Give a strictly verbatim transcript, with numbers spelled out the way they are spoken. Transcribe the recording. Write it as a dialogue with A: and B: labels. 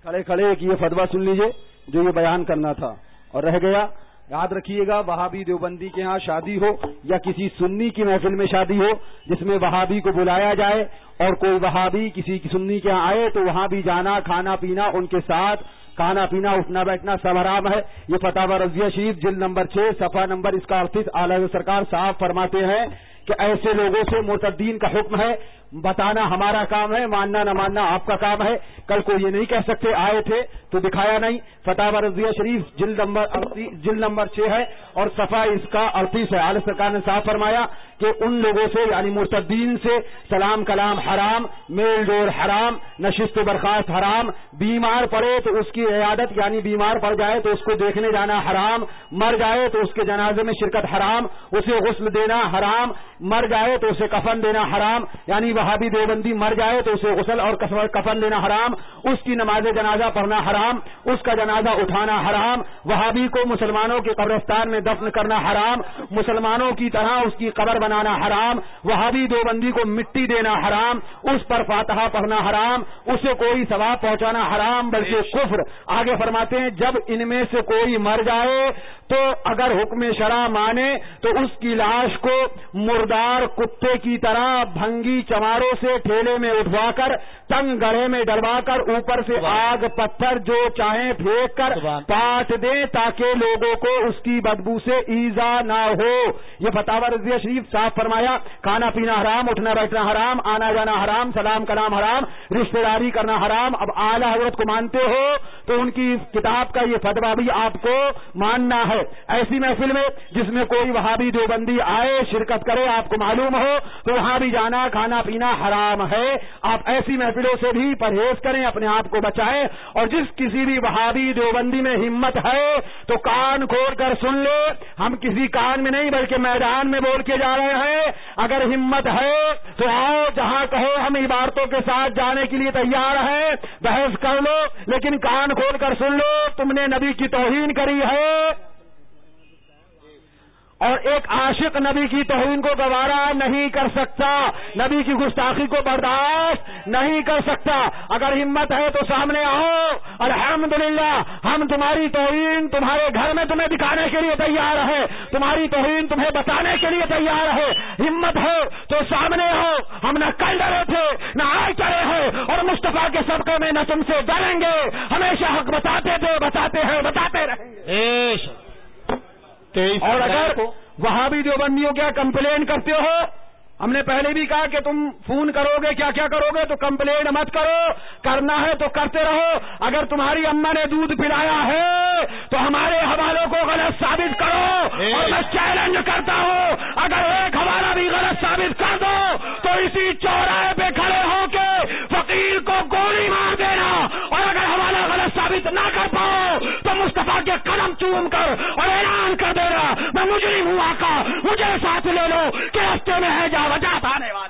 A: کھڑے کھڑے کہ یہ فتویٰ سن لیجئے جو یہ بیان کرنا تھا اور رہ گیا. یاد رکھیے گا وہابی دیوبندی کے ہاں شادی ہو یا کسی سنی کی محفل میں شادی ہو جس میں وہابی کو بلایا جائے اور کوئی وہابی کسی کی سنی کے ہاں آئے تو وہاں بھی جانا کھانا پینا ان کے ساتھ کھانا پینا اٹھنا بیٹھنا سب حرام ہے. یہ فتاوی رضویہ شریف جلد نمبر چھ صفحہ نمبر اس کا اڑتیس اعلیٰ سرکار صاحب فرماتے ہیں کہ ایسے لوگوں سے مرتدین کا حکم ہے. بتانا ہمارا کام ہے, ماننا نہ ماننا آپ کا کام ہے. کل کو یہ نہیں کہہ سکتے آئے تھے تو دکھایا نہیں. فتاوی رضویہ شریف جلد نمبر جلد نمبر چھ ہے اور صفحہ اس کا اڑتیس ہے. اعلیٰ سرکار نے صاف فرمایا کہ ان لوگوں سے یعنی مرتدین سے سلام کلام حرام, میل جول حرام, نشست و برخاست حرام, بیمار پڑے تو اس کی عیادت یعنی بیمار پڑ جائے تو اس کو دیکھنے جانا حرام, مر جائے تو اس کے جنازے میں شرکت حرام, اسے غسل دینا حرام, مر جائے تو اسے کفن دینا حرام. یعنی وہابی دیوبندی مر جائے تو اسے غسل اور کفن دینا حرام, اس کی نماز جنازہ پڑھنا حرام, اس کا جنازہ اٹھانا حرام, وہابی کو مسلمانوں کے قبرستان میں دفن کرنا حرام, مسلمانوں کی طرح اس کی قبر بنانا حرام, وہابی دیوبندی کو مٹی دینا حرام, اس پر فاتحہ پڑھنا حرام, اسے کوئی ثواب پہنچانا حرام بلکہ کفر. آگے فرماتے ہیں جب ان میں سے کوئی مر جائے تو اگر حکم شرع مانے تو اس کی لاش کو مردار کتے کی طرح بھنگی چماروں سے ٹھیلے میں اٹھوا کر تنگ گڑھے میں ڈلوا کر اوپر سے آگ پتھر جو چاہیں پھینک کر پاٹ دیں تاکہ لوگوں کو اس کی بدبو سے ایذا نہ ہو. یہ فتاوی رضویہ شریف صاف فرمایا کھانا پینا حرام, اٹھنا بیٹھنا حرام, آنا جانا حرام, سلام کلام حرام, رشتہ داری کرنا حرام. اب اعلیٰ حضرت کو مانتے ہو تو ان کی کتاب کا یہ فتویٰ بھی آپ کو ماننا ہے. ایسی محفل میں جس میں کوئی وہابی دیوبندی آئے شرکت کرے آپ کو معلوم ہو تو وہاں بھی جانا کھانا پینا حرام ہے. آپ ایسی محفلوں سے بھی پرہیز کریں, اپنے آپ کو بچائیں. اور جس کسی بھی وہابی دیوبندی میں ہمت ہے تو کان کھول کر سن لے, ہم کسی کان میں نہیں بلکہ میدان میں بول کے جا رہے ہیں. اگر ہمت ہے تو آؤ, جہاں کہو ہم عبارتوں کے ساتھ جانے کے لیے تیار ہیں, بحث کر لو, لیکن کان کھول کر سن لو تم نے نبی کی توہین کری ہے اور ایک عاشق نبی کی توہین کو گوارا نہیں کر سکتا, نبی کی گستاخی کو برداشت نہیں کر سکتا. اگر ہمت ہے تو سامنے آؤ, الحمدللہ ہم تمہاری توہین تمہارے گھر میں تمہیں دکھانے کے لیے تیار ہے, تمہاری توہین تمہیں بتانے کے لیے تیار ہے. ہمت ہے تو سامنے آؤ, ہم نہ کل ڈرے تھے نہ آج ڈرے ہیں اور مصطفیٰ کے صدقے میں نہ تم سے ڈریں گے. ہمیشہ حق بتاتے تھے, بتاتے ہیں, بتاتے رہیں گے. اور اگر وہابی دیوبندیوں کیا کمپلین کرتے ہو, ہم نے پہلے بھی کہا کہ تم فون کرو گے کیا کیا کرو گے تو کمپلین مت کرو, کرنا ہے تو کرتے رہو. اگر تمہاری اماں نے دودھ پلایا ہے تو ہمارے حوالوں کو غلط ثابت کرو اور میں چیلنج کرتا ہوں اگر ایک حوالہ بھی غلط ثابت کر دو تو اسی چوراہے پہ کھڑے ہو کے فقیر کو گولی مار دینا, اور اگر حوالہ غلط ثابت نہ کر پاؤ تو مصطفیٰ کے قدم چوم کر اور اعلان کر دینا میں مجرم ہوں, آقا مجھے ساتھ لے لو کہ راستے میں ہے جا وجات آنے والا.